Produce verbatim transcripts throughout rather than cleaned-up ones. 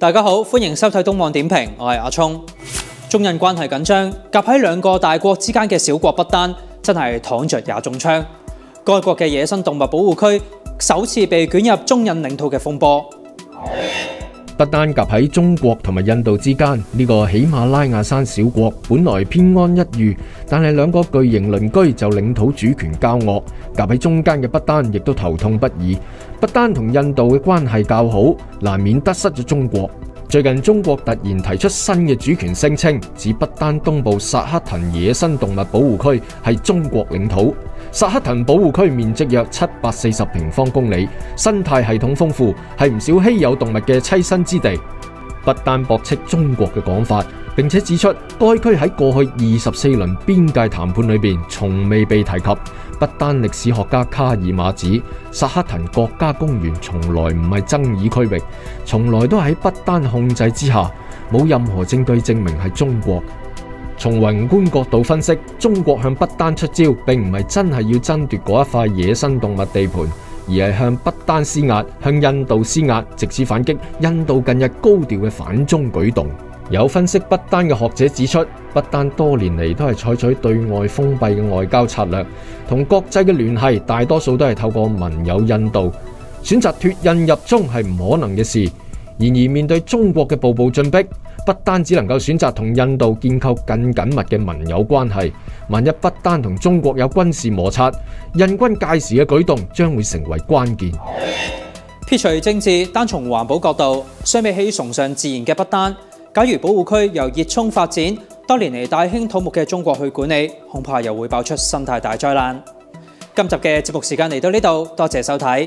大家好，歡迎收睇東網點評，我係阿聰。中印關係緊張，夾喺兩個大國之間嘅小國不丹，真係躺着也中槍。該國嘅野生動物保護區首次被捲入中印領土嘅風波。 不丹夾喺中國同埋印度之間，呢個喜馬拉雅山小國本來偏安一隅，但係兩個巨型鄰居就領土主權交惡，夾喺中間嘅不丹亦都頭痛不已。不丹同印度嘅關係較好，難免得失咗中國。最近中國突然提出新嘅主權聲稱，指不丹東部薩克騰野生動物保護區係中國領土。薩克騰保護區面積約七百四十平方公里，生態系統豐富，係唔少稀有動物嘅棲身之地。不丹駁斥中國嘅講法，並且指出該區喺過去二十四輪邊界談判裏邊從未被提及。不丹歷史學家卡爾馬指，薩克騰國家公園從來唔係爭議區域，從來都喺不丹控制之下，冇任何證據證明係中國。從宏觀角度分析，中國向不丹出招，並唔係真係要爭奪嗰一塊野生動物地盤，而係向不丹施壓，向印度施壓，藉此反擊印度近日高調嘅反中舉動。有分析不丹嘅學者指出，不丹多年嚟都係採取對外封閉嘅外交策略，同國際嘅聯繫大多數都係透過盟友印度，選擇脫印入中係唔可能嘅事。然而面對中國嘅步步進逼，不丹只能夠選擇同印度建構更緊密嘅盟友關係。萬一不丹同中國有軍事摩擦，印軍屆時嘅舉動將會成為關鍵。 撇除政治，單從環保角度，相比起崇尚自然嘅不丹，假如保護區由熱衷發展，多年嚟大興土木嘅中國去管理，恐怕又會爆出生態大災難。今集嘅節目時間嚟到呢度，多謝收睇。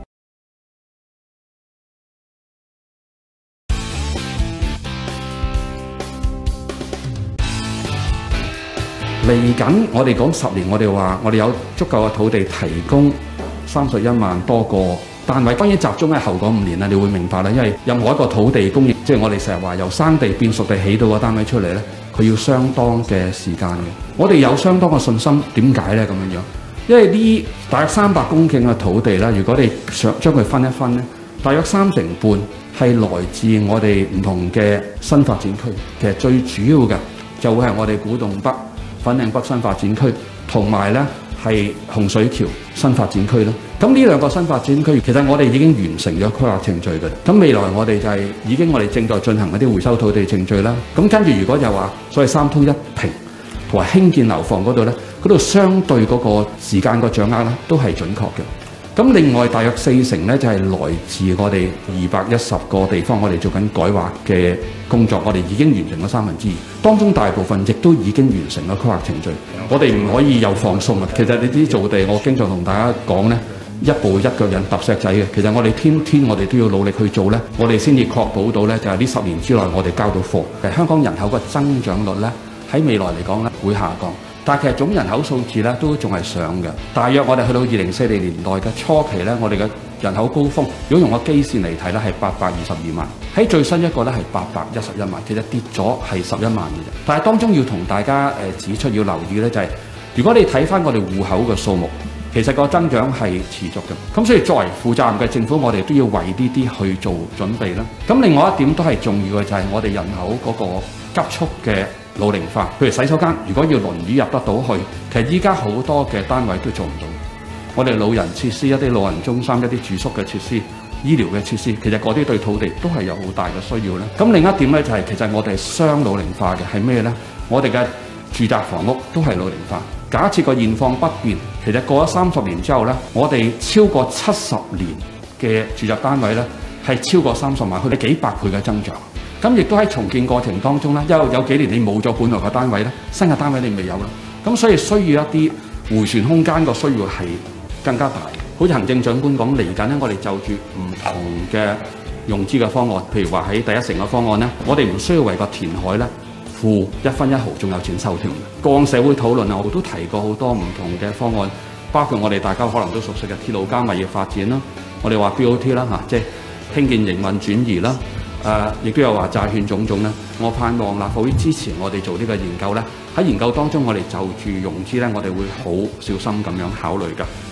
嚟緊，我哋講十年，我哋話我哋有足夠嘅土地提供三十一萬多個單位。當然集中喺後嗰五年啦，你會明白啦。因為任何一個土地供應，即係我哋成日話由生地變熟地起到個單位出嚟咧，佢要相當嘅時間嘅。我哋有相當嘅信心，點解咧咁樣樣？因為呢大約三百公頃嘅土地啦，如果你想將佢分一分咧，大約三成半係來自我哋唔同嘅新發展區。其實最主要嘅就會係我哋古洞北、粉嶺北新發展區，同埋咧係洪水橋新發展區啦。咁呢兩個新發展區，其實我哋已經完成咗規劃程序嘅。咁未來我哋就係、是、已經我哋正在進行一啲回收土地程序啦。咁跟住如果就話所謂三通一平同埋興建樓房嗰度咧，嗰度相對嗰個時間個掌握咧都係準確嘅。咁另外大約四成咧就係、是、來自我哋二百一十個地方，我哋做緊改劃嘅工作，我哋已經完成咗三分之二，當中大部分亦都已經完成咗規劃程序。我哋唔可以有放鬆啊！其實你啲造地，我經常同大家講咧，一步一腳印揼石仔嘅。其實我哋天天我哋都要努力去做咧，我哋先至確保到咧，就係呢十年之內我哋交到貨。其實香港人口嘅增長率咧，喺未來嚟講咧會下降。但係其實總人口數字咧都仲係上嘅，大約我哋去到二零四零年代嘅初期咧，我哋嘅人口高峰，如果用個基線嚟睇咧，係八百二十二萬，喺最新一個咧係八百一十一萬，其實跌咗係十一萬嘅啫。但係當中要同大家誒指出要留意咧，就係、是、如果你睇翻我哋戶口嘅數目，其實個增長係持續嘅。咁所以作為負責任嘅政府，我哋都要為呢啲去做準備啦。咁另外一點都係重要嘅，就係我哋人口嗰個急速嘅老齡化，譬如洗手間，如果要輪椅入得到去，其實依家好多嘅單位都做唔到。我哋老人設施、一啲老人中心、一啲住宿嘅設施、醫療嘅設施，其實嗰啲對土地都係有好大嘅需要咧。咁另一點咧就係、是、其實我哋係雙老齡化嘅，係咩咧？我哋嘅住宅房屋都係老齡化。假設個現況不變，其實過咗三十年之後咧，我哋超過七十年嘅住宅單位咧係超過三十萬，佢哋幾百倍嘅增長。咁亦都喺重建過程當中咧，因為有幾年你冇咗本來嘅單位咧，新嘅單位你未有啦。咁所以需要一啲迴旋空間個需要係更加大。好似行政長官講，嚟緊咧，我哋就住唔同嘅融資嘅方案，譬如話喺第一城嘅方案咧，我哋唔需要為個填海咧付一分一毫，仲有錢收添。過往社會討論啊，我都提過好多唔同嘅方案，包括我哋大家可能都熟悉嘅鐵路加物業發展啦，我哋話 B O T 啦嚇，即係興建營運轉移啦。誒、呃，亦都有話債券種種咧。我盼望立法會支持我哋做呢個研究咧。喺研究當中，我哋就住融資咧，我哋會好小心咁樣考慮㗎。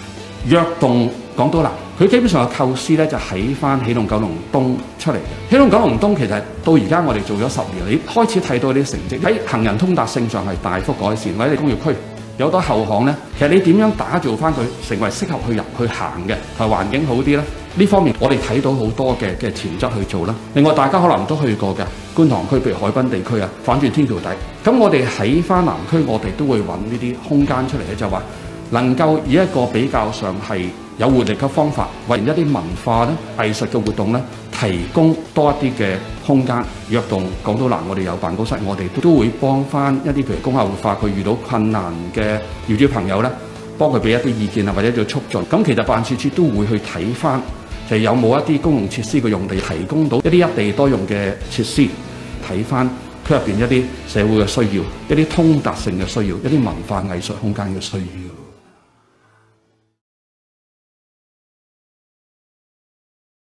躍動港島南，佢基本上嘅構思咧就喺翻起動九龍東出嚟嘅。起動九龍東其實到而家我哋做咗十年，你開始睇到啲成績喺行人通達性上係大幅改善，或者你工業區有好多後巷咧，其實你點樣打造翻佢成為適合去入去行嘅，係環境好啲咧？呢方面我哋睇到好多嘅嘅潛質去做啦。另外大家可能都去過嘅觀塘區，譬如海濱地區啊，反轉天橋底。咁我哋喺翻南區，我哋都會揾呢啲空間出嚟咧，就話能夠以一個比較上係有活力嘅方法，為一啲文化咧、藝術嘅活動咧，提供多一啲嘅空間。躍動港島南，我哋有辦公室，我哋都會幫翻一啲譬如工廈活化，佢遇到困難嘅業主朋友咧，幫佢俾一啲意見啊，或者做促進。咁其實辦事處都會去睇翻，就有冇一啲公用設施嘅用地提供到一啲一地多用嘅設施，睇翻區入邊一啲社會嘅需要，一啲通達性嘅需要，一啲文化藝術空間嘅需要。